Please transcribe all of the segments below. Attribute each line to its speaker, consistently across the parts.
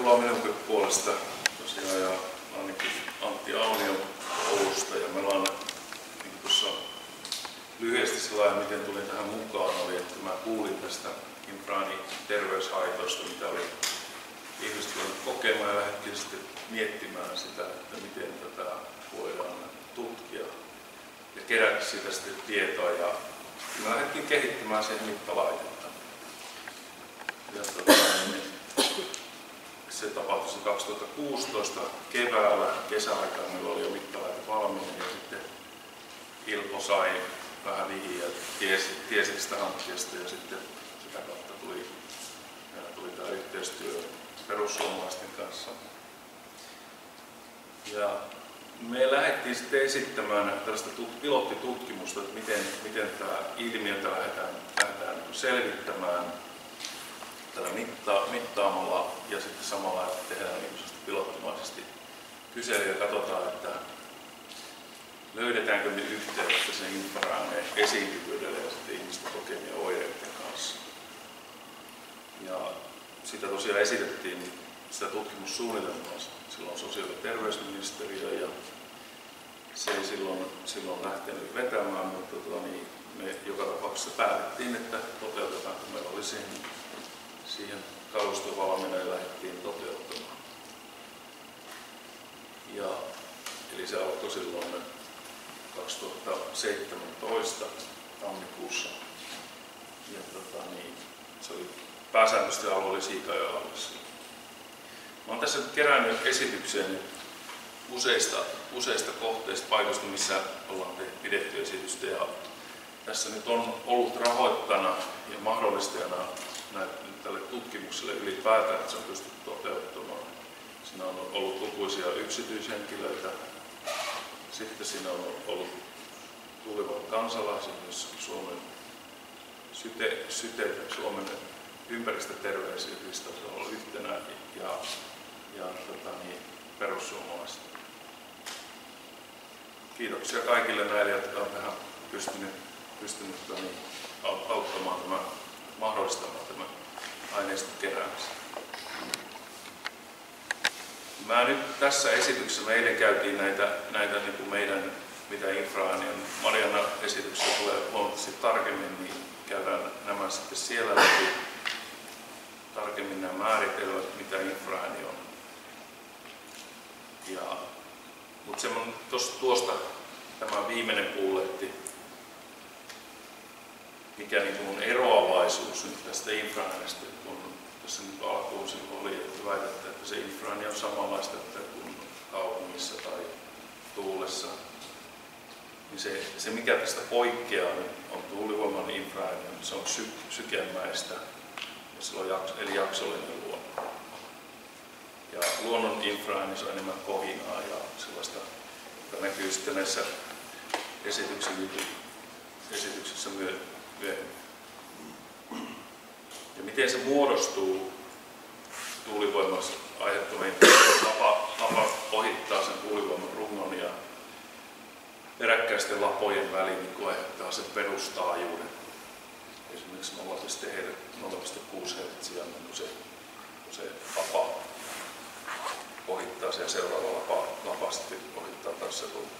Speaker 1: Tervetuloa minunkin puolesta tosiaan ja ainakin Antti Aunio Oulusta. Ja meillä on niin tuossa lyhyesti sellainen, miten tulin tähän mukaan, oli, että mä kuulin tästä infraanin terveyshaitoista, mitä oli ihmiset kokemaan ja lähdettiin sitten miettimään sitä, että miten tätä voidaan tutkia ja kerätä siitä sitten tietoa. Ja me lähdettiin kehittämään sen mittalaitetta. Ja se tapahtui 2016 keväällä, kesäaikaan meillä oli jo mittalaite valmiina ja sitten Ilpo sai vähän vihiä ja tiesi sitä hankkeesta ja sitten sitä kautta tuli tämä yhteistyö perussuomalaisten kanssa. Ja me lähdettiin sitten esittämään tällaista pilottitutkimusta, että miten tämä ilmiötä lähdetään selvittämään tällä mittaamalla ja sitten samalla tehdään pilottimaisesti kyselyä ja katsotaan, että löydetäänkö me yhteyttä sen infraanin esiintyvyydelle ja sitten ihmisten kokemien oireiden kanssa. Ja sitä tosiaan esitettiin sitä tutkimussuunnitelmaa silloin sosiaali- ja terveysministeriö ja se ei silloin lähtenyt vetämään, mutta me joka tapauksessa päätettiin, että toteutetaan, kun meillä oli siihen kalusto valmiina ja lähdettiin toteuttamaan. Eli se alkoi silloin 2017 tammikuussa. Ja se oli pääsääntöisesti alue oli Siikajoella. Mä olen tässä kerännyt esityksiä useista kohteista paikoista, missä ollaan pidetty esitystä. Ja tässä nyt on ollut rahoittajana ja mahdollistajana tälle tutkimukselle ylipäätään, että se on pystytty toteuttamaan. Siinä on ollut lukuisia yksityishenkilöitä. Sitten siinä on ollut Tuulivoiman kansalaisia, myös Suomen Syte, Suomen ympäristöterveysyhdistys on ollut yhtenä ja perussuomalaiset. Kiitoksia kaikille näille, jotka on tähän pystynyt auttamaan mahdollistamaan tämän aineiston keräämisen. Nyt tässä esityksessä me eilen käytiin näitä niin kuin meidän, mitä infraääni on. Marianna esityksessä tulee huomattavasti tarkemmin, niin käydään nämä sitten siellä läpi. Tarkemmin nämä määritelmät, mitä infraääni on. Mutta tuosta tämä viimeinen pulletti, mikä niin on eroavaisuus nyt tästä infraäänestä, kun tässä nyt alkuun oli, että väitätte, että se infraääni on samanlaista kuin kaupungissa tai tuulessa. Niin se mikä tästä poikkeaa, on tuulivoiman infraääni, se on sykemäistä, eli jaksollinen luonto. Ja luonnon infraääni on enemmän kohinaa ja sellaista, joka näkyy sitten näissä esityksissä myöhemmin. Ja miten se muodostuu tuulivoimassa aiheuttamien tapa ohittaa sen tuulivoiman rungon ja peräkkäisten lapojen väliin, niin aiheuttaa sen perustaajuuden. Esimerkiksi 0,6 Hz, niin se lapa ohittaa sen seuraava lapa sitten ohittaa taas se runko.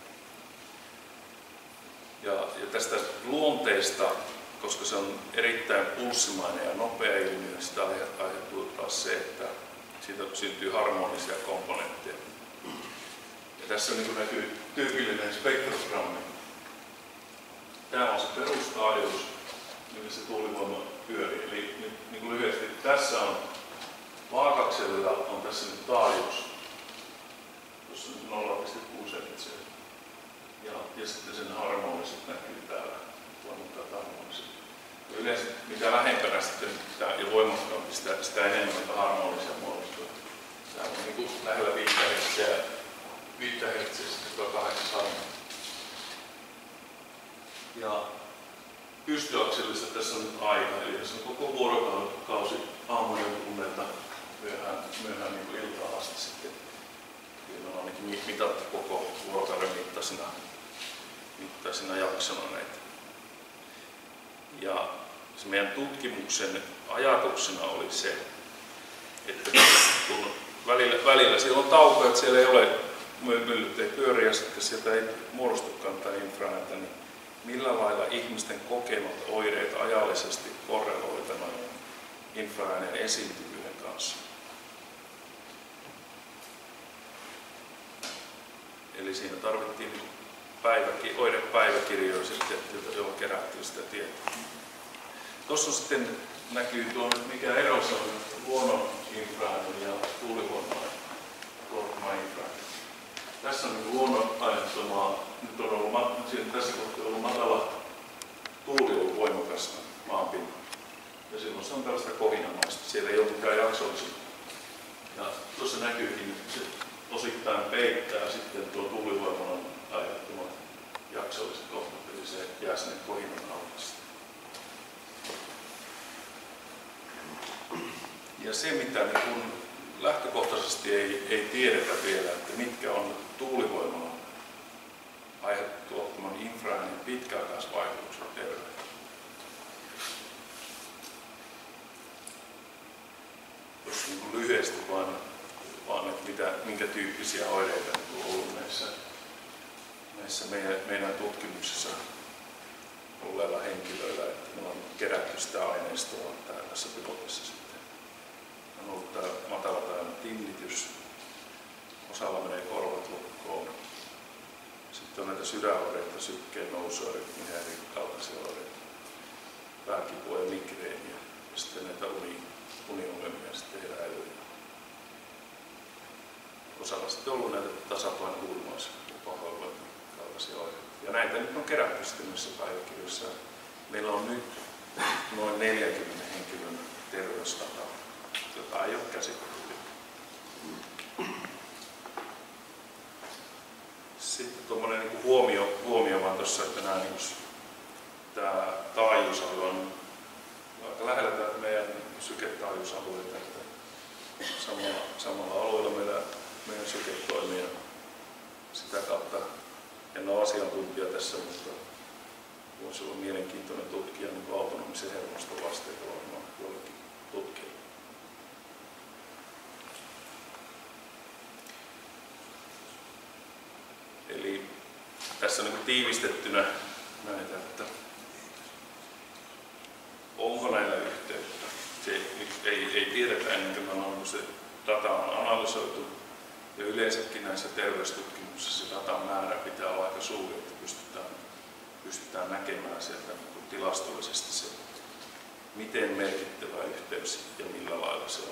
Speaker 1: Ja tästä luonteesta, koska se on erittäin pulssimainen ja nopea ilmiö, sitä aiheutuu taas se, että siitä syntyy harmonisia komponentteja. Ja tässä niin näkyy tyypillinen spektrogrammi. Tämä on se perustaajuus, millä se tuulivoima pyörii. Eli niin kuin lyhyesti, tässä on vaakakselilla on tässä nyt taajuus, tuossa 0,6 Hz. Ja sitten sen harmoniset näkyy täällä, voimakkaat harmoniset. Ja yleensä mitä lähempänä sitten ja voimakkaampi, sitä enemmän harmonisia muodostuu. Tämä on niin kuin lähellä 5 Hz, sitten tuo 8 harmonia. Ja pystyakselissa tässä on nyt aika, eli tässä on koko vuorokausi aamujen tunnelta myöhään niin kuin iltaan asti sitten. Kyllä on ainakin mitattu koko vuorokauden mittaisina jaksona näitä. Ja se meidän tutkimuksen ajatuksena oli se, että kun välillä siellä on tauko, että siellä ei ole myllyt ei pyöri ja sitten sieltä ei muodostukaan tätä infraääntä, niin millä lailla ihmisten kokemat oireet ajallisesti korreloi tämän infraäänen esiintyvyyden kanssa? Eli siinä tarvittiin oirepäiväkirjoja, joilla kerättiin sitä tietoa. Tuossa sitten näkyy tuo, mikä ero se on luonnon infraäänen ja tuulivoiman infraäänen. Tässä on luonnon aiheuttamaa, nyt on ollut, tässä kohtaa on ollut matala tuuli ollut voimakasta maanpinnalla. Ja silloin se on tällaista kohinamaista, siellä ei ole mitään jaksollisuutta. Ja tuossa näkyykin, että se osittain peittää sitten tuo tuulivoiman aiheuttamat jaksolliset kohdat, eli se jää sinne kohinan alle. Ja se, mitä niin kun lähtökohtaisesti ei tiedetä vielä, että mitkä on tuulivoimalla tuottaman infraäänen pitkäaikaisvaikutukset terveyteen. Jos niin lyhyesti vaan että minkä tyyppisiä oireita on ollut näissä meidän tutkimuksissa olleilla henkilöillä, että me on kerätty sitä aineistoa tässä pilotissa sitten. On ollut tämä matala tinnitys, osalla menee korvat lukkoon. Sitten on näitä sydänoireita, sykkeen nousua, rytmihäiriön kaltaisia oireita, pääkipua ja migreeniä, ja sitten näitä uniongelmia, sitten eräilyjä. Osalla sitten on ollut näitä tasapaino-ulmaispahoinvoinnin kaltaisia oireita. Ja näitä nyt on kerätty sitten näissä päiväkirjoissa. Meillä on nyt noin 40 henkilön terveysdataa, jota ei ole käsitelty. Sitten tuommoinen niin huomio vaan tuossa, että tämä taajuusalue on aika lähellä meidän syketaajuusalueita, että samalla alueella meidän syke toimii. Sitä kautta en ole asiantuntija tässä, mutta voisi olla mielenkiintoinen tutkia niin autonomisen hermoston vasteita varmaan jollekin tutkijalle. Eli tässä on niin tiivistettynä näitä, että onko näillä yhteyttä. Se ei tiedetä ennen kuin se data on analysoitu. Ja yleensäkin näissä terveystutkimuksissa se datan määrä pitää olla aika suuri, että pystytään näkemään sieltä tilastollisesti se, miten merkittävä yhteys ja millä lailla se on.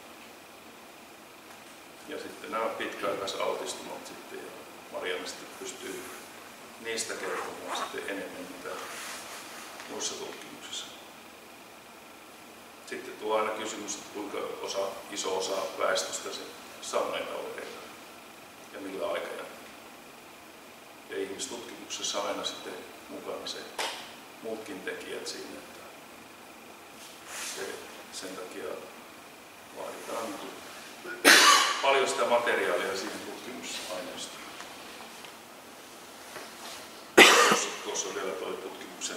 Speaker 1: Ja sitten nämä pitkäaikaisaltistumat sitten, ja Marianne sitten pystyy niistä kertomaan sitten enemmän mitä muissa tutkimuksissa. Sitten tuo aina kysymys, että kuinka iso osa väestöstä se saa näitä oireita ja millä aikajänteellä. Ja ihmistutkimuksessa on aina sitten mukana se muutkin tekijät siinä, että sen takia vaaditaan paljon sitä materiaalia siihen tutkimusaineistoon. Tuossa on vielä tuo tutkimuksen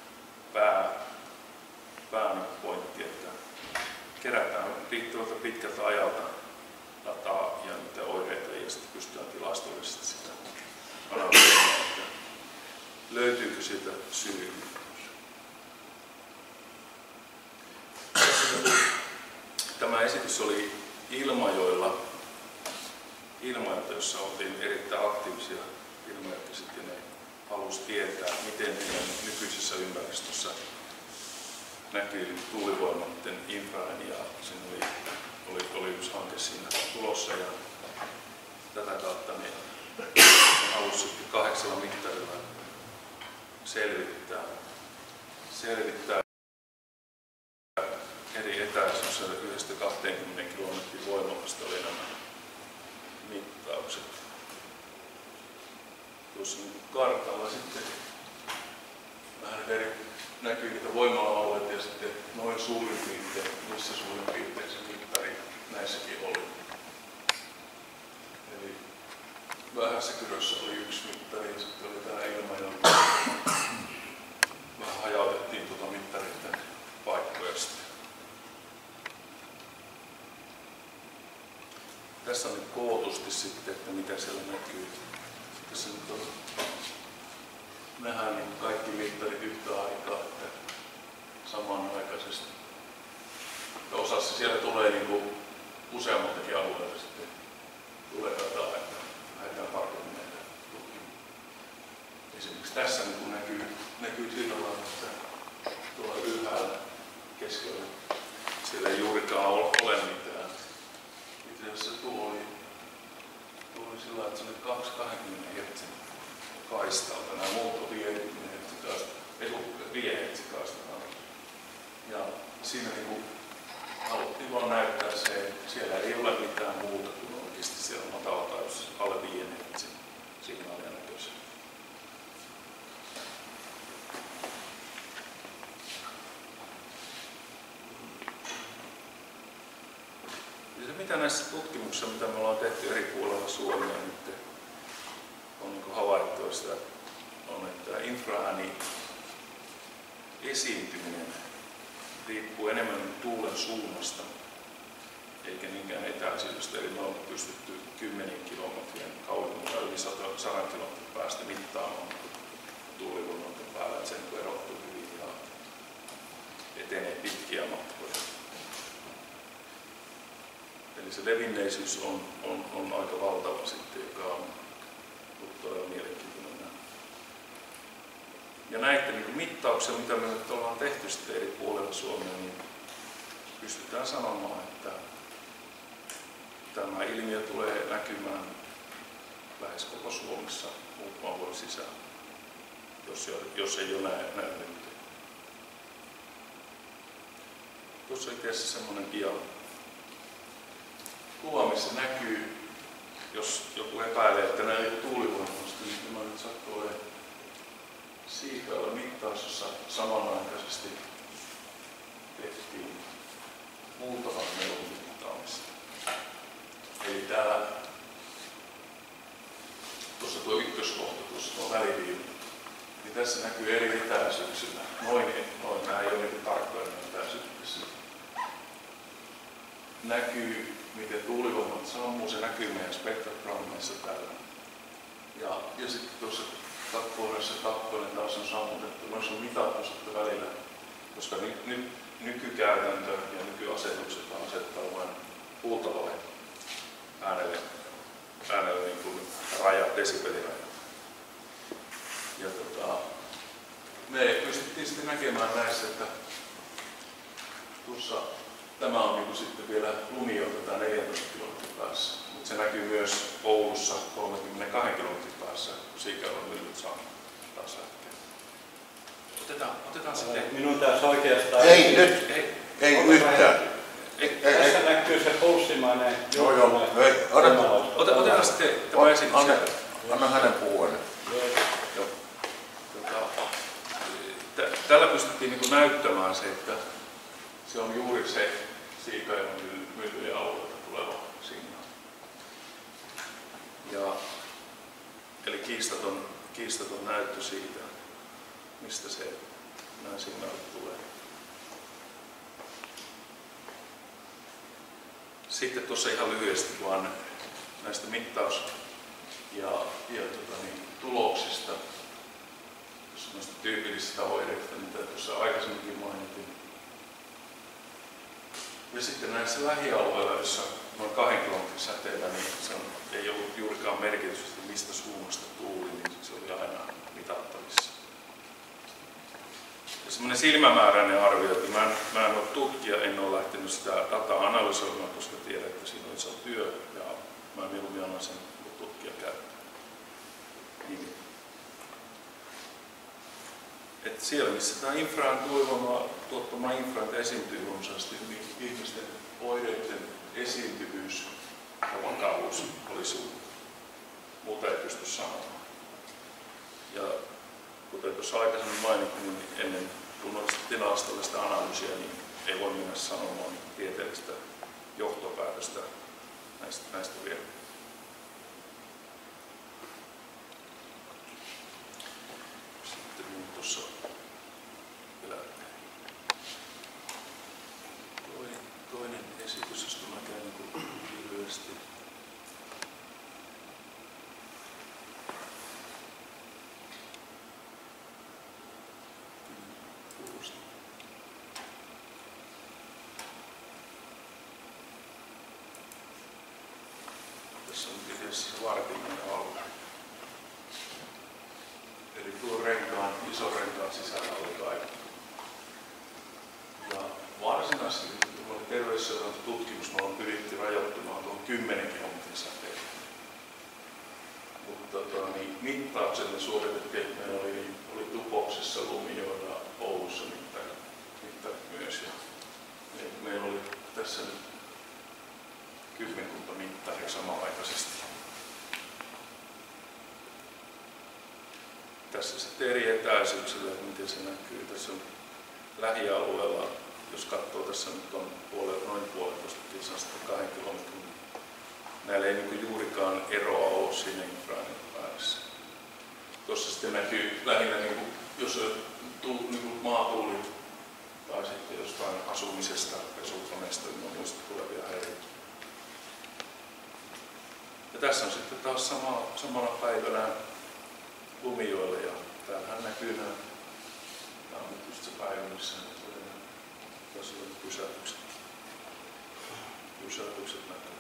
Speaker 1: pääpointti, että kerätään riittävältä pitkältä ajalta dataa ja niitä oireita ja sitten pystytään tilastollisesti sitä analysoimaan, että löytyykö siitä syy. Tämä esitys oli Ilmajoella, jossa oltiin erittäin aktiivisia ilmajoita, ja sitten ne halusi tietää, miten meidän nykyisessä ympäristössä näkyy tuulivoimaiden infraääni, ja siinä oli yksi hanke siinä tulossa, ja tätä kautta niin halusi 8 mittarilla selvittää eri etäisyydessä 1-20 kilometrin voimakasta oli nämä mittaukset. Tuossa kartalla sitten vähän näkyy niitä voimala-alueita ja sitten noin suurin piirtein, missä suurin piirtein se mittari näissäkin oli. Eli Vähässäkyrössä oli yksi mittari ja sitten oli tää Ilmajoella. Vähän hajautettiin mittareiden paikkoja sitten. tässä on nyt kootusti sitten, että mitä siellä näkyy. Tässä nyt on, nähdään niin kaikki mittarit yhtä aikaa, että samanaikaisesti. Osassa siellä tulee niin kuin useammaltakin alueella sitten tulee dataa, että lähdetään tarkemmin näitä tutkimaan. Esimerkiksi tässä niin näkyy sillä lailla, että tuolla ylhäällä keskellä siellä ei juurikaan ole mitään. Itse asiassa tuo oli sillä lailla, että se oli 220 Hz kaistalta. Nämä muut on 50 Hz kaistalta. Ja siinä niin haluttiin vaan näyttää se, että siellä ei ole mitään muuta kuin oikeasti siellä on matalatajuus alle 5 Hz signaalia näköisiä. Ja se mitä näissä tutkimuksissa, mitä me ollaan tehty eri puolilla Suomea nyt on niin havaittu, on, että infraääni esiintyminen riippuu enemmän tuulen suunnasta, eikä niinkään etäisyydestä. Eli me on pystytty 10 kilometrien kauemmalta yli 100 kilometrin päästä mittaamaan tuulivoimalta päällä, että sen erottuu hyvin ja etenee pitkiä matkoja. Eli se levinneisyys on aika valtava sitten, joka on todella mielenkiintoinen. Ja näiden niin mittauksia, mitä me nyt ollaan tehty sitten eri puolilla Suomea, niin pystytään sanomaan, että tämä ilmiö tulee näkymään lähes koko Suomessa muutaman vuoden sisään, jos ei ole näin nyt. Tuossa on itse asiassa semmoinen kuva, missä näkyy, jos joku epäilee, että nämä ei ole tuulivoimasta, niin tämä nyt sattuu olemaan Siikailla mittaus, jossa samanaikaisesti tehtiin muutaman melun mittaamista. Eli täällä, tuossa tuo ykköskohta, tuossa tuo väliviiva, niin tässä näkyy eri etäisyyksillä. Noin, nämä ei ole niin tarkkoja etäisyyksiä. Näkyy, miten tuulivoimat sammuu, se näkyy meidän spektrogrammeissa täällä. Ja sitten tuossa takkuudessa kakkonen taas on sammutettu. Noissa on mitattu sitten välillä, koska nykykäytäntö ja nykyasetukset asettaa vain kuultavalle äänelle niin kuin desibeliraja. Ja me pystyttiin sitten näkemään näissä, että tuossa tämä on niin kuin sitten vielä Lumiolta 14 kilometrin päässä, mutta se näkyy myös Oulussa 32 kilometrin päässä, kun Siikailla myllyt saa taas lähteä. Otetaan sitten.
Speaker 2: Minun tässä oikeastaan
Speaker 3: ei yhtään.
Speaker 2: Tässä näkyy se pulssimainen
Speaker 3: Joo.
Speaker 1: Otetaan sitten tämä esitys.
Speaker 3: Anna hänen puhua.
Speaker 1: Tällä pystyttiin niin kuin näyttämään se, että se on juuri se Siikailman myllyjen alueelta tuleva signaali. Eli kiistaton näyttö siitä, mistä nämä signaalit tulee. Sitten tuossa ihan lyhyesti vaan näistä mittaus- ja tuloksista, noista tyypillisistä oireista, mitä tuossa aikaisemminkin mainitin. Ja sitten näissä lähialueilla, joissa noin 2 kilometrin säteellä, niin se ei ollut juurikaan merkitystä, mistä suunnasta tuuli, niin se oli aina mitattavissa. Ja semmoinen silmämääräinen arvio, että mä en ole tutkija, en ole lähtenyt sitä dataa analysoimaan, koska tiedän, että siinä on iso työ ja mä mieluummin annan sen tutkijan käyttöön. Niin. Että siellä, missä tämä infraan tuottama infra esiintyy runsaasti, niin ihmisten oireiden esiintyvyys ja vakavuus oli suuri. Muuta ei pysty sanomaan. Ja kuten tuossa aikaisemmin mainittiin, niin ennen kunnollista tilastollista analyysiä niin ei voi mennä sanomaan tieteellistä johtopäätöstä näistä vielä. Sitten tuossa vielä toinen esitys, josta mä käyn lyhyesti vaiheessa se vartinen alue. Eli tuo ison renkaan sisällä oli kaikki. Ja varsinaisesti, kun oli terveysseurantututkimus, me ollaan pyritty rajoittumaan tuon 10 kilometrin säteelle. Mutta mittaukset me suoritettiin, että meillä oli Tupoksessa, Lumijoella, Oulussa mittarit myös. Ja meillä oli tässä nyt kymmenkunta mittaria samanaikaisesti. Tässä sitten eri etäisyyksillä, että miten se näkyy. Tässä on lähialueella, jos katsoo tässä nyt on noin puolentoista kilsasta 2 kilometrin. Näillä ei niin juurikaan eroa ole siinä infraan päässä. Tuossa sitten näkyy lähinnä, jos on maatuuli tai sitten jostain asumisesta, pesukoneesta ja muista tulevia häiriöitä. Ja tässä on sitten taas samana päivänä Lumijoella ja täällähän näkyy nämä on nyt just se päivä, missä tässä on pysäytykset. Pysäytykset näkyy.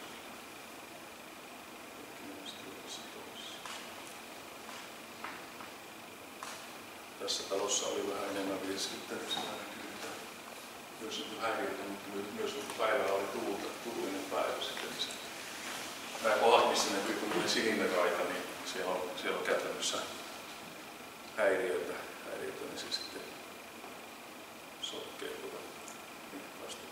Speaker 1: Tässä talossa oli vähän enemmän viestintä, niin siellä näkyy, että myös häiriöitä, mutta myös päivällä oli tuulinen päivä sitten. Nämä kohdat, missä näkyy kun sininen raita, niin siellä on käytännössä häiriöitä, niin se sitten sotkee tuota mittausta.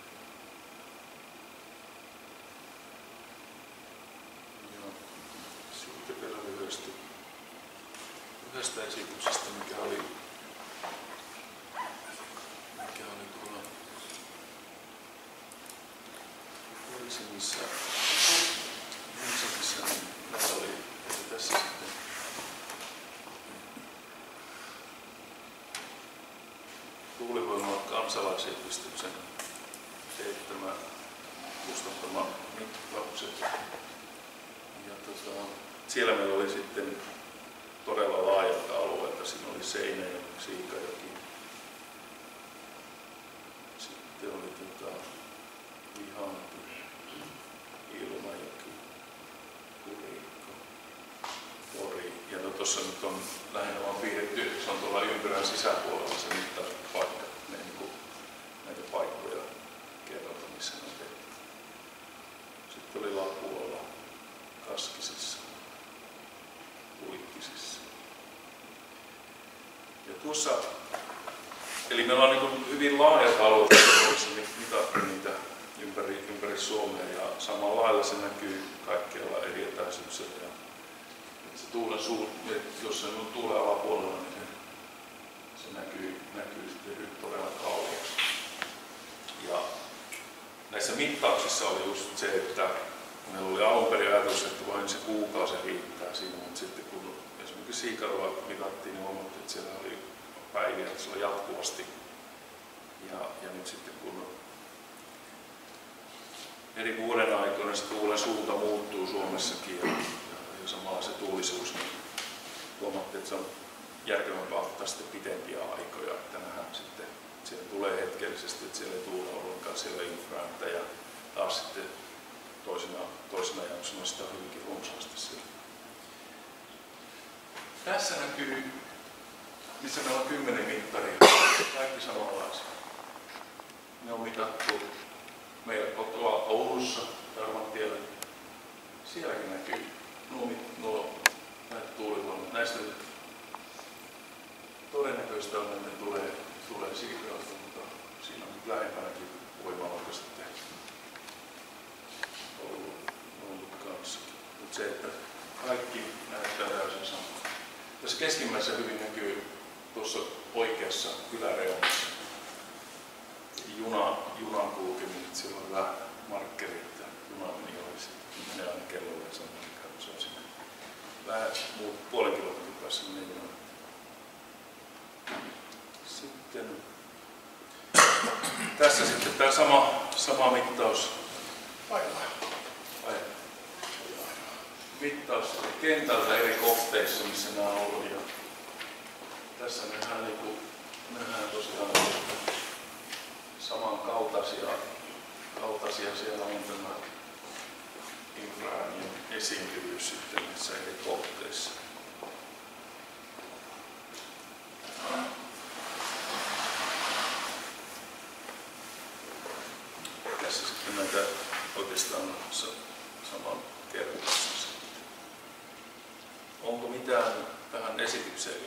Speaker 1: Ja sitten vielä lyhyesti yhdestä esityksestä, mikä oli tuolla Helsingissä, meillä oli tässä sitten Tuulivoima kansalaisyhdistyksen teettämä kustantama mittaukset. Ja siellä meillä oli sitten todella laajalta alueelta. Siinä oli Seinäjoki, Siikajoki. Sitten oli Vihanti, Ilmajoki, Kurikko, Pori. Ja tuossa nyt on lähinnä vaan piirretty, se on tuolla ympyrän sisäpuolella se mittauspaikka. Näitä paikkoja kerrota, missä ne on tehty. Sitten oli Lapualla, Kaskisissa, Uittisissa. Ja tuossa, eli meillä on niin hyvin laajat alueet, joissa mitattu niitä ympäri Suomea ja samalla lailla se näkyy kaikkialla eri etäisyyksillä. Se tuulen jos se on tuulen alapuolella, niin se näkyy sitten todella kauaksi. Ja näissä mittauksissa oli just se, että meillä oli alun perin ajatus, että vain se kuukausi riittää siinä, mutta sitten kun esimerkiksi Siikarolla mitattiin, niin huomattiin, että siellä oli päiviä, että se oli jatkuvasti. Ja nyt sitten kun eri vuoden aikoina se tuulen suunta muuttuu Suomessakin ja samalla se tuulisuus, niin huomattiin, että se on järkevämpää ottaa sitten pitempiä aikoja, että nähdään sitten, siellä tulee hetkellisesti, että siellä ei tuule ollenkaan siellä infraa, ja taas sitten toisena jaksona sitä on hyvinkin runsaasti siellä. Tässä näkyy, missä meillä on 10 mittaria, kaikki samanlaisia. Ne on mitattu meillä kotoa Oulussa, Tarmantiellä. Sielläkin näkyy nuo näitä tuulivoimat. Näistä todennäköistä on, että ne tulee Siikarosta, mutta siinä on lähempänäkin voimaloita sitten ollut kanssa. Mutta se, että kaikki näyttää täysin samaa. Tässä keskimmäisessä hyvin näkyy tuossa oikeassa yläreunassa junan kulkeminen. Siellä on hyvä markkeri, että juna meni ohi sitten. Menee aina kellolle ja se on siinä vähän puolen kilometrin päässä menee juna. Sitten tässä sitten tämä sama mittaus. Mittaus kentältä eri kohteissa, missä nämä on ollut. Ja tässä nähdään tosiaan samankaltaisia siellä on tämä infraääni. esiintyvyys sitten näissä eri kohteissa. Tässä sitten näitä oikeastaan saman kertomuksessa. Onko mitään tähän esitykseen